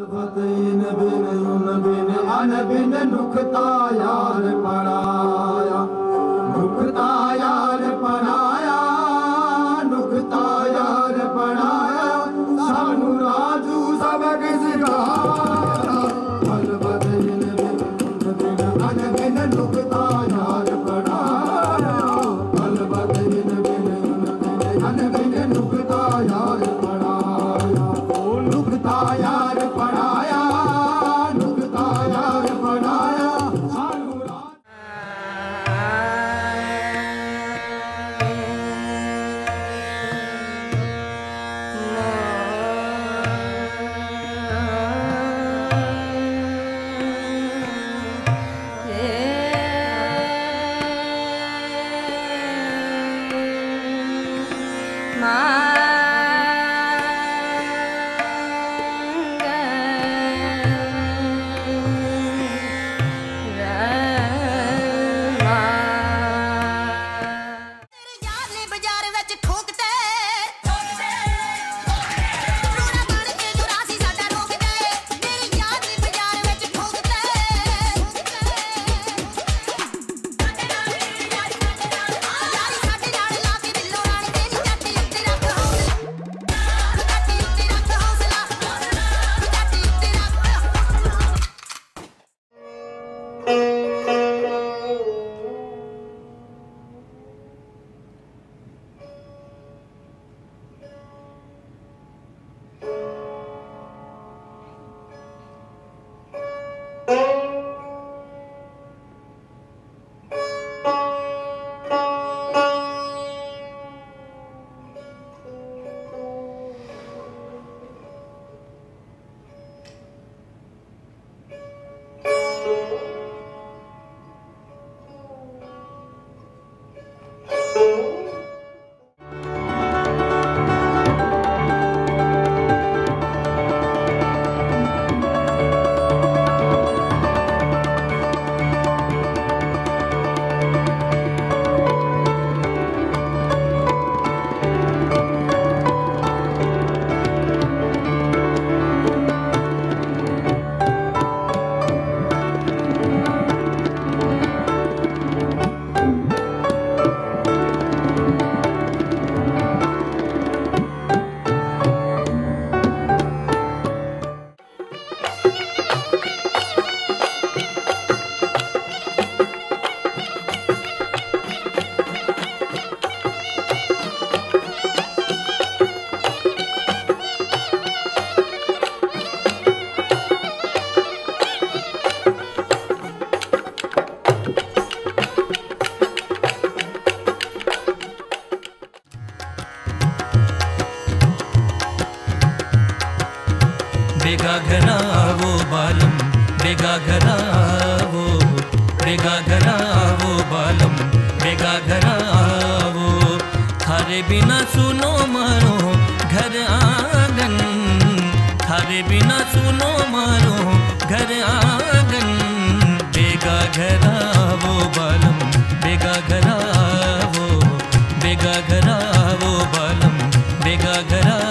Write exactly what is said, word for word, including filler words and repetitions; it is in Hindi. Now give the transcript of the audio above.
बिन नुकता यार पढ़ाया, नुकता यार पढ़ाया, नुकता यार पढ़ाया, सानू राजू सबक सिखाया। अलबत बिन बिन नुकता यार पढ़ाया, अलबत बिन बिन नुकता यार पढ़ाया, ओ नुकता यार पढ़ाया। बेगा घरा वो बालम, बेगा घरा वो, बेगा घरा वो बालम, बेगा घरा वो। थारे बिना सुनो मारो घर आंगन, थारे बिना सुनो मारो घर आंगन। बेगा घरा वो बालम, बेगा घरा वो, बेगा घरा वो बालम, बेगा घरा